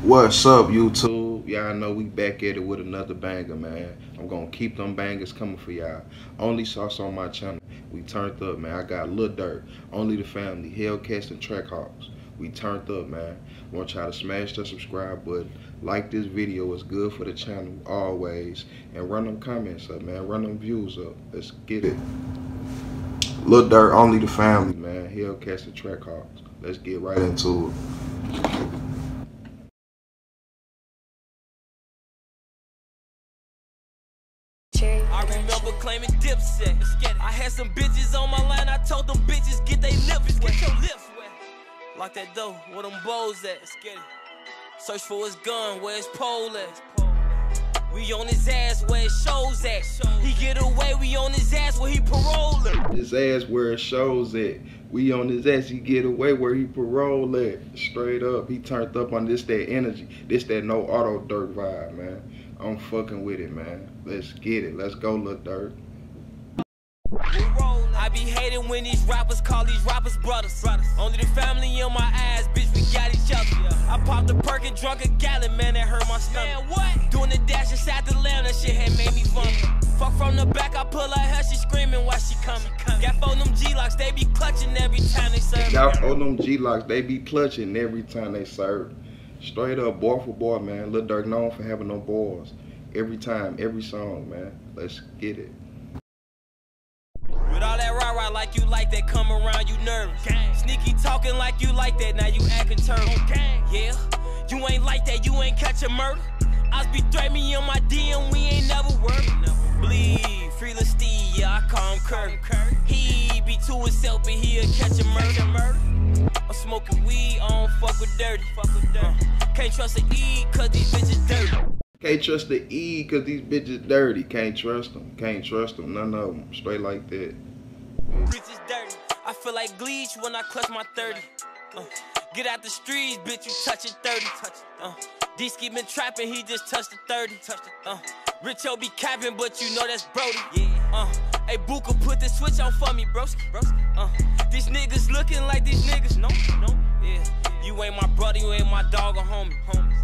What's up, YouTube? Y'all know we back at it with another banger, man. I'm gonna keep them bangers coming for y'all. Only sauce on my channel. We turned up, man. I got Lil Durk, Only the Family, Hellcats, and Trackhawks. We turned up, man. Want y'all to smash the subscribe button. Like this video, it's good for the channel always. And run them comments up, man. Run them views up. Let's get it. Lil Durk, Only the Family, man. Hellcats and Trackhawks. Let's get right into it. I remember claiming Dipset. I had some bitches on my line. I told them bitches get they lips wet. Get your lips wet. Lock that door. Where them bows at? Let's get it. Search for his gun. Where his pole at? We on his ass where it shows at. He get away. We on his ass where he parole at. His ass where it shows at. We on his ass. He get away where he parole at. Straight up. He turned up on this that energy. This that no auto Durk vibe, man. I'm fucking with it, man. Let's get it. Let's go, Lil Durk. I be hating when these rappers call these rappers brothers. Only the family in my ass, bitch, we got each other. I popped a perk and drunk a gallon, man, that hurt my stomach. Man, what? Doing the dash inside the lamb, that shit had made me vomit. Fuck from the back, I pull her hair, she screaming while she coming. Got four them G-locks, they be clutching every time they serve. Got four them G-locks, they be clutching every time they serve. Straight up, boy for boy, man. Lil Durk known for having no balls. Every time, every song, man. Let's get it. With all that rah-rah like you like that, come around, you nervous. Gang. Sneaky talking like you like that, now you acting turtle. Yeah, you ain't like that, you ain't catch a murder. I be threatening me on my DM, we ain't never worked. Bleed, free Lil Steve, yeah, I call him Kurt. He be to himself, but he'll catch a murder. I'm smoking weed, I don't fuck with dirty. Can't trust the E, cause these bitches dirty. Can't trust the E, cause these bitches dirty. Can't trust them. Can't trust them. None of them. Straight like that. Bitches dirty. I feel like Gleech when I clutch my 30. Get out the streets, bitch, you touch it 30. D-Ski been trapping, he just touched the 30. Richo be capping, but you know that's Brody. Hey, Booka, put the switch on for me, broski. These niggas looking like these niggas. No. Yeah. You ain't my brother, you ain't my dog or homie.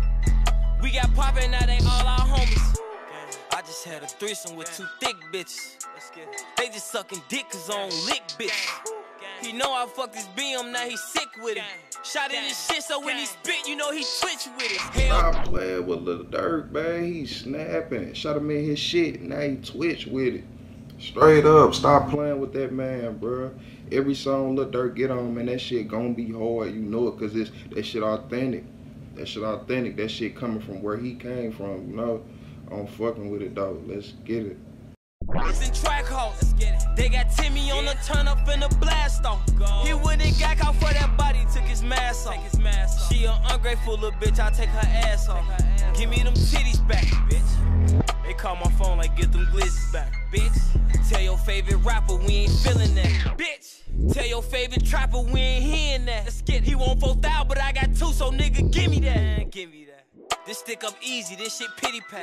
We got poppin', now they all our homies. I just had a threesome with two thick bitches. They just sucking dick cause I don't lick bitch. He know I fucked his BM, now he sick with it. Shot in his shit so when he spit, you know he twitch with it. Stop playing with Lil Durk, man. He snapping. Shot him in his shit, now he twitch with it. Straight up, stop playing with that man, bro. Every song Lil Durk get on, man, that shit gon' be hard. You know it cause that shit authentic. That shit authentic. That shit coming from where he came from, you know? I'm fucking with it, though. Let's get it. It's in Trackhawks. Let's get it. They got Timmy on the turn up in the blast off. He went and got caught for that body, took his mask off. She an ungrateful little bitch, I take her ass off. Give me them titties back, bitch. They call my phone like get them glizzes back, bitch. Tell your favorite rapper we ain't feeling that, bitch. Tell your favorite trapper we ain't hearing that. Let's get it. He want 4,000, but I got 2, so nigga give me that. Give me that. This stick up easy, this shit pity pat.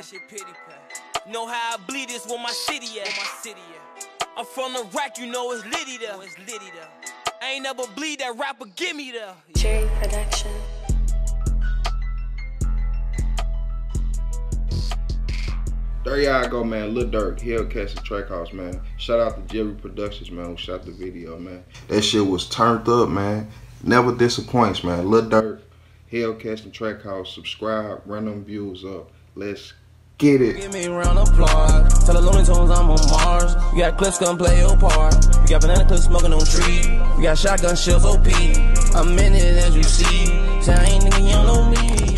Know how I bleed this where my city at. I'm from the rack, you know it's litty there. I ain't never bleed that rapper, give me there. Jerry Production. There y'all go, man. Lil Durk, Hellcats and Trackhawks, man. Shout out to Jerry Productions, man, who shot the video, man. That shit was turned up, man. Never disappoints, man. Lil Durk, Hellcats and Trackhawks. Subscribe, run them views up. Let's get it. Give me a round of applause. Tell the Looney Tunes I'm on Mars. You got clips, come play your part. You got banana clips smoking on tree. You got shotgun shells, OP. I'm in it as you see. Say I ain't nigga, you don't know me.